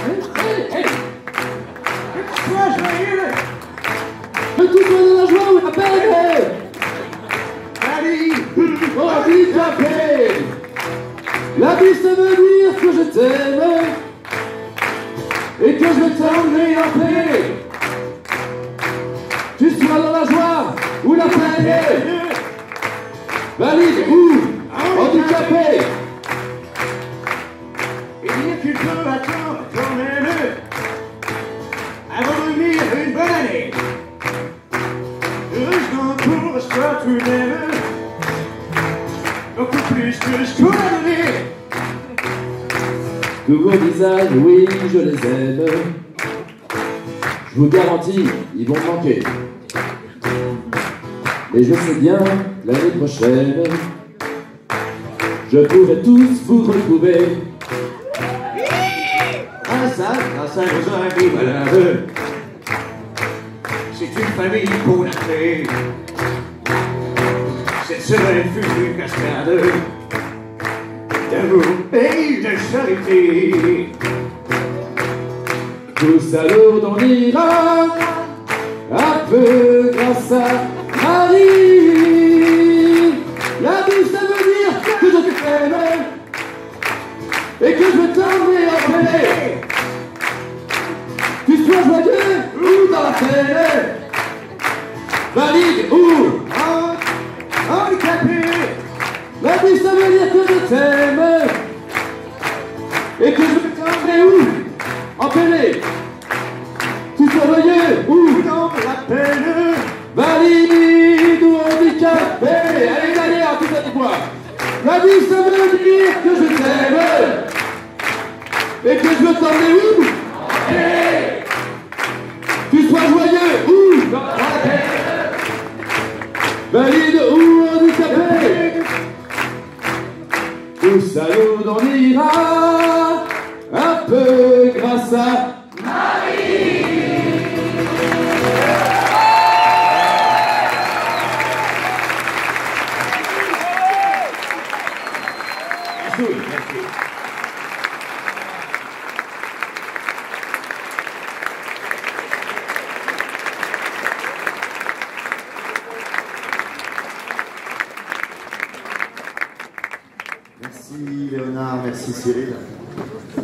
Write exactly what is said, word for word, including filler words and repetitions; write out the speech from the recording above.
Hey, hey. Sois joyeux. Que tout soit dans la joie ou la peine. Allez, handicapé. La vie, ça veut dire que je t'aime et que je vais t'emmener en paix. Tu sois dans la joie ou la peine, valide ou handicapé. Et dire qu'il peut attendre quand même avant de vivre une bonne année. Heureusement pour soi tout de même, beaucoup plus que je dois donner. Tous vos visages, oui, je les aime. Je vous garantis, ils vont manquer. Et je sais bien, l'année prochaine, je pourrai tous vous retrouver. Ah ça, grâce à nos amis malheureux, c'est une famille qu'on a créée. Cette semaine fut une cascade d'amour et de charité. Tous à l'eau on ira, un peu grâce à Marie. La vie ça veut dire que je t'aime et que je veux t'emmener en paix. Tu sois joyeux ou dans la peine, valide ou handicapé. La vie ça veut dire que je t'aime et que je veux t'emmener où en paix. Tu sois joyeux ou dans la peine, valide ou handicapé. Allez, allez, à tout à fois. La vie ça veut dire que je t'aime et que je veux t'emmener où en paix. Tu sois joyeux ou dans la peine, valide ou handicapé. Tous à l'eau on ira, un peu grâce à Marie. Merci, merci. Merci Léonard, merci Cyril.